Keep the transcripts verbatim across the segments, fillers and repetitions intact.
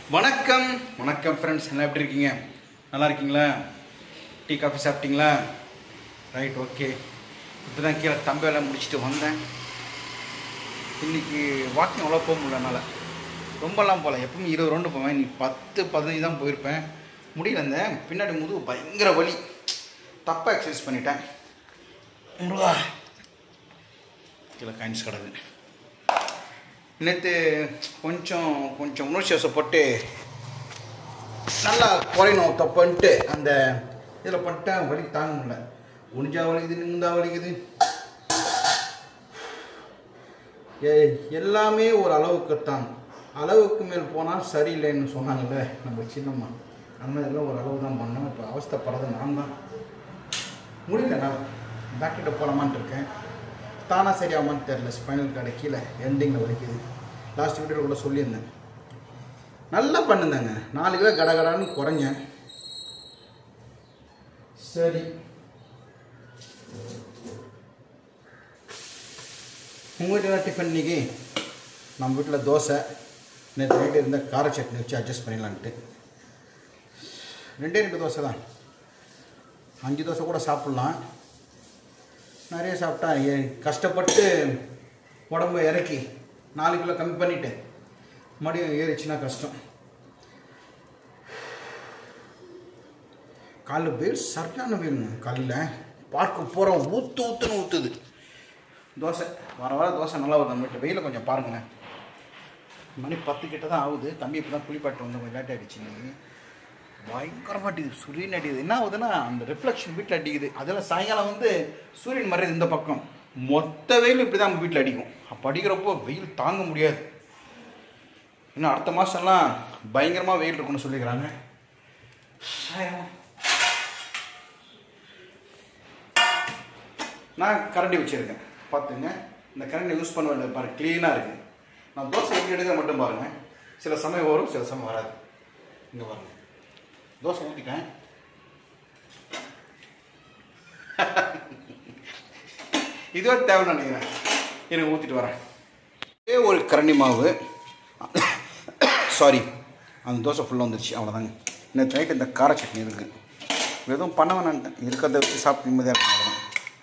வணக்கம் வணக்கம் ஃப்ரெண்ட்ஸ், எல்லாம் எப்படி இருக்கீங்க? நல்லா இருக்கீங்களா? டீ காஃபி சாப்பிட்டீங்களா? Right, okay. இப்போ தான் கீழே தம்பி வேலை முடிச்சுட்டு வந்தேன். இன்றைக்கி வாக்கிங் அவ்வளோ போக முடியல என்னால். ரொம்பலாம் போகல, எப்பவுமே இருபது ரவுண்டு போவேன். இன்னைக்கு பத்து பதினஞ்சு தான் போயிருப்பேன். முடியல, இருந்தேன் பின்னாடி முதுகு பயங்கர வலி. தப்பாக எக்ஸசைஸ் பண்ணிட்டேன். முருகா, கீழே காயின்ஸ் கிடக்கு. நேற்று கொஞ்சம் கொஞ்சம் உணர்ச்சி வசப்பட்டு நல்லா குறையணும் தப்புன்ட்டு அந்த இதில் பட்டேன். வலி தாங்க முடியல. குனிஞ்சா வலிக்குது, நிமிந்தா வலிக்குது. ஏ எல்லாமே ஒரு அளவுக்குத்தான், அளவுக்கு மேல் போனால் சரியில்லைன்னு சொன்னாங்கல்ல நம்ம சின்னம்மா. அந்த மாதிரிலாம் ஒரு அளவு தான் பண்ணோம். இப்போ அவஸ்தைப்படுறது நான் தான். முடியல, நான் டாக்டர்கிட்ட போகலாமான்ட்டு இருக்கேன். தானாக சரியாமான்னு தெரில. ஸ்பைனல் கார்டு கீழே எண்டிங்கில் வலிக்குது. லாஸ்ட் வீடியோவில் கூட சொல்லியிருந்தேன். நல்லா பண்ணுந்தாங்க. நாலு கிலோ கடகடான்னு குறைஞ்சேன். சரி, உங்கள் வீட்டில் டிஃபன் இன்னைக்கு நம்ம வீட்டில் தோசை. நேற்று நைட்டு இருந்த கார சட்னி வச்சு அட்ஜஸ்ட் பண்ணிடலான்ட்டு ரெண்டே ரெண்டு தோசை தான். அஞ்சு தோசை கூட சாப்பிட்லாம். நிறைய சாப்பிட்டா கஷ்டப்பட்டு உடம்பு இறக்கி நாலு கிலோ கம்மி பண்ணிவிட்டு மறுபடியும் ஏறிச்சுன்னா கஷ்டம். காலையில் வெயில் சரியான வெயிலுங்க. காலையில் பார்க்க போகிறோம், ஊற்று ஊற்றுன்னு ஊற்றுது தோசை. வர வர தோசை நல்லா வருது. நம்ம வீட்டில் வெயிலை கொஞ்சம் பாருங்களேன். மணி பத்து கிட்ட தான் ஆகுது. தம்பி இப்போ தான் குளிப்பாட்டு வந்து கொஞ்சம் லேட் ஆகிடுச்சு. இன்னைக்கு பயங்கரமாக அடிக்குது, சூரியன் அடிக்குது. என்ன ஆகுதுன்னா அந்த ரிஃப்ளெக்ஷன் வீட்டில் அடிக்குது. அதில் சாயங்காலம் வந்து சூரியன் மறையுது இந்த பக்கம். மொத்த வெயில் இப்படி தான் நம்ம வீட்டில் அடிக்கும். அப்போ அடிக்கிறப்போ வெயில் தாங்க முடியாது. இன்னும் அடுத்த மாதம்லாம் பயங்கரமாக வெயில் இருக்குன்னு சொல்லிக்கிறாங்க. நான் கரண்டி வச்சுருக்கேன் பார்த்துங்க. இந்த கரண்டி யூஸ் பண்ண வேண்டியது பாருங்கள், க்ளீனாக இருக்குது. நான் தோசை எப்படி எடுக்கிற மட்டும் பாருங்கள். சில சமயம் வரும், சில சமயம் வராது. இங்கே பாருங்கள், தோசை ஊற்றிட்டேன். இதுவே தேவைன்னு நினைக்கிறேன். எனக்கு ஊற்றிட்டு வரேன். ஒரே ஒரு கரண்டி மாவு, சாரி, அந்த தோசை ஃபுல்லாக வந்துடுச்சு. அவ்வளோதாங்க. நேற்று நைட்டு இந்த கார சட்னி இருக்குது. எதுவும் பண்ண வேணான்ட்டேன். இருக்கிறத வச்சு சாப்பிட்டு நிம்மதியாக இருக்கும். அவ்வளோதான்.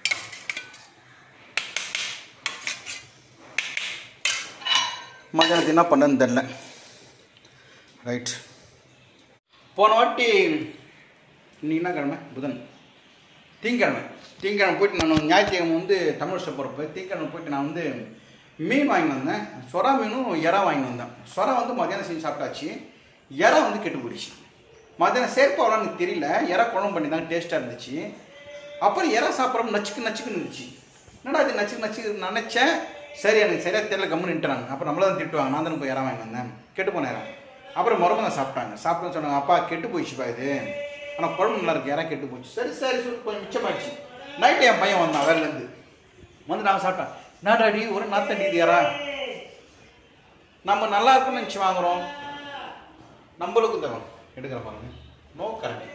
மத்தியானத்து என்ன பண்ணன்னு தெரில. ரைட், போன வாட்டி இன்னைக்கு என்ன கிழமை? புதன். திங்கக்கிழமை திங்கக்கிழமை போயிட்டு நான் ஞாயிற்றுக்கிழமை வந்து தமிழ் வருஷம் போகிறப்ப திங்கக்கிழமை போயிட்டு நான் வந்து மீன் வாங்கி வந்தேன். சொரா மீனும் இறா வாங்கி வந்தேன். சொரா வந்து மத்தியானம் செஞ்சு சாப்பிட்டாச்சு. இறா வந்து கெட்டு போயிடுச்சு. மத்தியானம் சேர்ப்பாவெலாம் எனக்கு தெரியல. இறா குழம்பு பண்ணி தான் டேஸ்ட்டாக இருந்துச்சு. அப்புறம் இறா சாப்பிட்றப்ப நச்சுக்கு நச்சுக்குன்னு இருந்துச்சு. என்னடா அது நச்சுக்கு நச்சுக்கு நினச்சேன். சரி, எனக்கு சரியாக தெரியல, கம்முன்னு நின்றாங்க. அப்புறம் நம்மள தான் திட்டுவாங்க. நான் தானே போய் இறா வாங்கி வந்தேன், கெட்டு போன இறா. அப்புறம் மறுபடியும் தான் சாப்பிட்டாங்க. சாப்பிட்டோன்னு சொன்னாங்க, அப்பா கெட்டு போயிடுச்சுப்பா இது, ஆனால் குழம்பு நல்லா இருக்கு, இறா கெட்டு போச்சு. சரி சரி சொல்லி கொஞ்சம் மிச்சமாகிடுச்சு. நைட்டு என் பையன் வந்தான் வேலையிலேருந்து வந்து. நான் சாப்பிட்டேன். நாடாடி ஒரு நாத்தடி இது இறா. நம்ம நல்லா இருக்குன்னு நினச்சி வாங்குகிறோம், நம்மளுக்கும் தரோம். எடுக்கிற பாருங்க, நோ கரண்டி.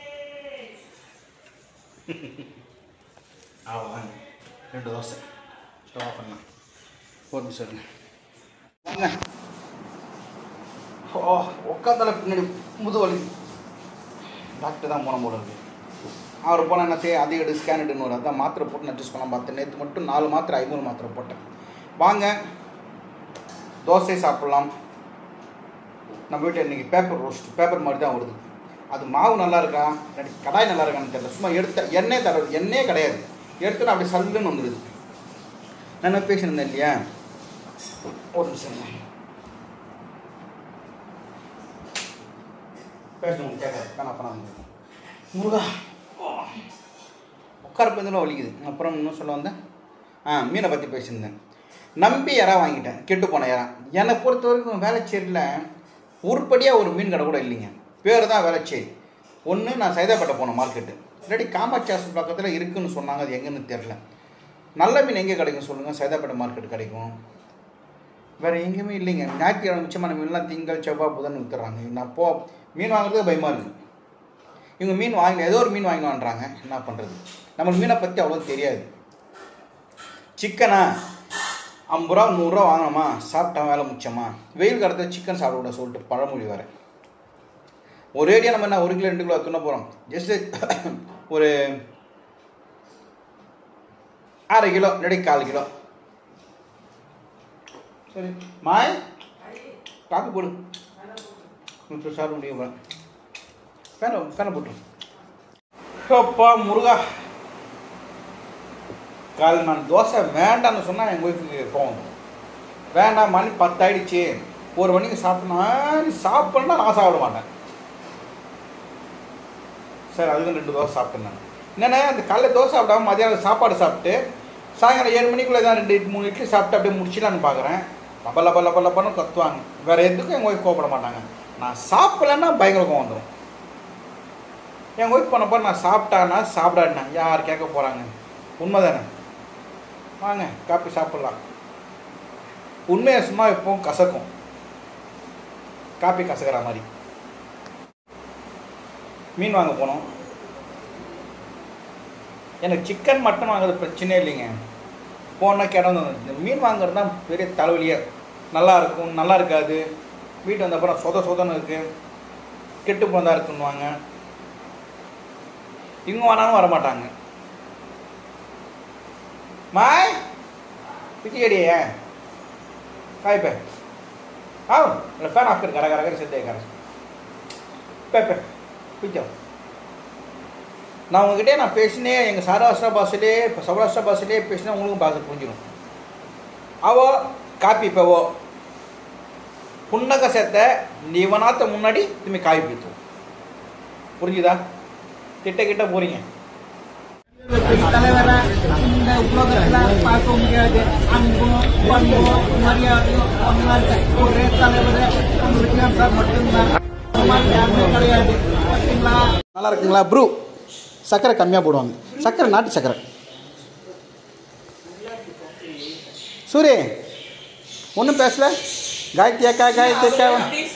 அவ்வளோதாங்க. ரெண்டு தோசை ஸ்டவ் ஆஃப் பண்ணலாம். ஒரு நிமிஷம் வாங்க. ஓ, உட்காந்தால பின்னாடி முது வலி. டாக்டர் தான் போன போல இருக்கு. அவர் போனால் என்ன செய்ய, அதிக எடு ஸ்கேன் எடுன்னு வரும். அதான் மாத்திரை போட்டு அட்ஜஸ்ட் பண்ண பார்த்தேன். நேற்று மட்டும் நாலு மாத்திரை ஐநூறு மாத்திரை போட்டேன். வாங்க தோசை சாப்பிட்லாம். நம்ம வீட்டில் இன்றைக்கி பேப்பர் ரோஸ்ட், பேப்பர் மாதிரி தான் வருது. அது மாவு நல்லா இருக்கா, கடாய் நல்லா இருக்கான்னு தெரியல. சும்மா எடுத்த எண்ணெய் தர்றது, எண்ணெயே கிடையாது. எடுத்துன்னு அப்படி சல்லுன்னு வந்துடுது. நான் என்ன பேசியிருந்தேன் இல்லையா? ஒரு நிமிஷம் பேசணும் கேட்காது. வேணா பண்ணாங்க. முருகா, உட்காரப்பு இருந்தாலும் வலிக்குது. அப்புறம் இன்னும் சொல்ல வந்தேன். ஆ, மீனை பற்றி பேசியிருந்தேன். நம்பி இறா வாங்கிட்டேன், கெட்டு போன இறா. என்னை பொறுத்த வரைக்கும் வேளச்சேரியில் உருப்படியாக ஒரு மீன் கடை கூட இல்லைங்க. பேர் தான் வேளச்சேரி. ஒன்று நான் சைதாப்பேட்டை போனேன் மார்க்கெட்டு, இல்லாட்டி காமாட்சி ஹாஸ்பிட்டல் பக்கத்தில் இருக்குதுன்னு சொன்னாங்க. அது எங்கேன்னு தெரில. நல்ல மீன் எங்கே கிடைக்கும் சொல்லுங்கள்? சைதாப்பேட்டை மார்க்கெட் கிடைக்கும். வேறு எங்கேயுமே இல்லைங்க. ஞாயிற்றுக்கிழமை மிச்சமான மீன்லாம் திங்கள் செவ்வாய் புதன் விற்றுறாங்க. நான் போ மீன் வாங்குறது பயமாக இருக்குது. இவங்க மீன் வாங்கி ஏதோ ஒரு மீன் வாங்கினான்றாங்க. என்ன பண்ணுறது? நம்மளுக்கு மீனை பற்றி அவ்வளோ தெரியாது. சிக்கனா ஐம்பது ரூபா நூறுரூவா வாங்கினோமா, சாப்பிட்டா வேலை மிச்சமா. வெயில் காலத்தில் சிக்கன் சாப்பிட சொல்லிட்டு பழமொழி வரேன். ஒரேடியாக நம்ம என்ன ஒரு கிலோ ரெண்டு கிலோ துண்ண போகிறோம். ஜஸ்ட்டு ஒரு அரை கிலோ இல்லாட்டி கால் கிலோ. சரி மாய் காப்பி போடு. சாப்பிட முடியும். ஃபேனை ஃபேனை போட்டுரும். அப்பா முருகா, கால் நான் தோசை வேண்டாம்னு சொன்னால் எங்கள் ஒய்ஃபுக்கு போகும். வேண்டாம், மணி பத்தாயிடுச்சு, ஒரு மணிக்கு சாப்பிட்டோன்னா சாப்பிட்னா நான் சாப்பிட மாட்டேன். சார் அதுக்கு ரெண்டு தோசை சாப்பிட்டேன் நான். என்னென்னா அந்த காலைல தோசை சாப்பிடாம மதியானம் சாப்பாடு சாப்பிட்டு சாயங்காலம் ஏழு மணிக்குள்ளே தான் ரெண்டு இட்லி மூணு இட்லி சாப்பிட்டு அப்படியே முடிச்சிடலான்னு பார்க்குறேன். லப்ப லப்ப லப்ப லப்பன்னு கத்துவாங்க. வேறு எதுக்கும் எங்கள் ஒய்ஃப் கோவப்பட மாட்டாங்க. நான் சாப்பிட்லன்னா பயங்கர கோவம் வந்துடும். என் ஒய்ஃப் பண்ணப்போ நான் சாப்பிட்டானா சாப்பிடாடினா யார் கேட்க போகிறாங்க? உண்மை தானே? வாங்க காப்பி சாப்பிட்லாம். உண்மையை சும்மா எப்பவும் கசக்கும், காப்பி கசக்கிற மாதிரி. மீன் வாங்க போனோம். எனக்கு சிக்கன் மட்டன் வாங்குறது பிரச்சனையே இல்லைங்க. போனால் கிடந்து இந்த மீன் வாங்குறது தான் பெரிய தலைவலியே. நல்லா இருக்கும், நல்லா இருக்காது. வீட்டு வந்த அப்புறம் சொத சொதன்னு இருக்குது, கெட்டு போனதாக இருக்குன்னுவாங்க. இவங்க வேணாலும் வரமாட்டாங்க. மாய் பிச்சிக்கடியே காய்ப்பே ஆ இல்லை ஃபேன் ஆஃப் கர கர கர சேர்த்தே கர பேப்பே பிச்சோ. நான் உங்ககிட்டே நான் பேசினே எங்கள் சௌராஷ்டிரா பாஷையிலே இப்போ சௌராஷ்டிரா பாஷையிலே பேசினா உங்களுக்கும் பாஷை புரிஞ்சிடும். அவோ காப்பி இப்போவோ புன்னக சேர்த்த நீ இவனாத்த முன்னாடி திரும்பி காய் பீத்தும். புரிஞ்சுதா? கிட்ட கிட்ட போறீங்க. தலைவரை இந்த உலகத்தில் பார்க்க முடியாது. அன்பும் பண்பும் மரியாதையும் ஒரே தலைவரை விஜயம் சார் மட்டும்தான். யாருமே கிடையாது. நல்லா இருக்குங்களா ப்ரூ? சர்க்கரை கம்மியாக போடுவாங்க. சர்க்கரை நாட்டு சர்க்கரை. சூரி ஒன்றும் பேசல. காயத்ரி அக்கா காயத்ரி அக்கா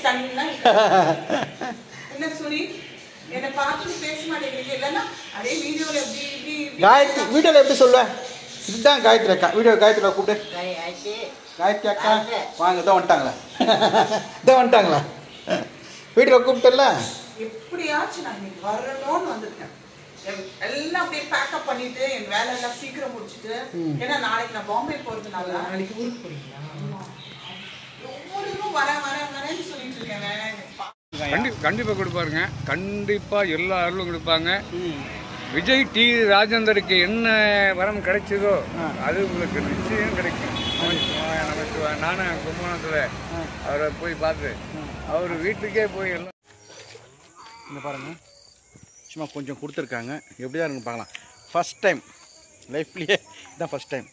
காயத்ரி வீடியோவில் எப்படி சொல்லுவேன்? இதுதான் காயத்ரி அக்கா. வீடியோ காயத்ரி கூப்பிட்டு காயத்ரி அக்கா வாங்க. இதான் வந்துட்டாங்களா? இதான் வந்துட்டாங்களா? வீடியோவில் கூப்பிட்டல. எப்படியாச்சும் நான் இன்னைக்கு வரணும்னு வந்திருக்கேன். எல்லாம் அப்படியே பேக்கப் பண்ணிட்டு என் வேலை எல்லாம் சீக்கிரம் முடிச்சுட்டு, ஏன்னா நாளைக்கு நான் பாம்பே போறதுனால நாளைக்கு ஊருக்கு போறீங்களா? ஒவ்வொருவரும் வர வர வரேன்னு சொல்லிட்டு இருக்கேன். கண்டிப்பா கொடுப்பாருங்க. கண்டிப்பா எல்லா அருளும் கொடுப்பாங்க. விஜய் டி ராஜேந்தருக்கு என்ன வரம் கிடைச்சதோ அது உங்களுக்கு நிச்சயம் கிடைக்கும். நானும் கும்பகோணத்துல அவரை போய் பார்த்து அவர் வீட்டுக்கே போய் எல்லாம் இந்த பாருங்க சும்மா கொஞ்சம் கொடுத்துருக்காங்க. எப்படிதான் இருக்குன்னு பார்க்கலாம். ஃபஸ்ட் டைம் லைஃப்லேயே இதுதான் ஃபஸ்ட் டைம்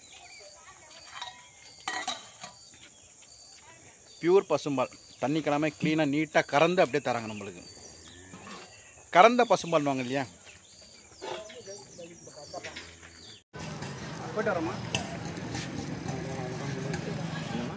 பியூர் பசும்பால். தண்ணி கிழமை க்ளீனாக நீட்டாக கறந்து அப்படியே தராங்க நம்மளுக்கு. கறந்த பசும்பால் வாங்க இல்லையா? போய்ட்டு வரோமா?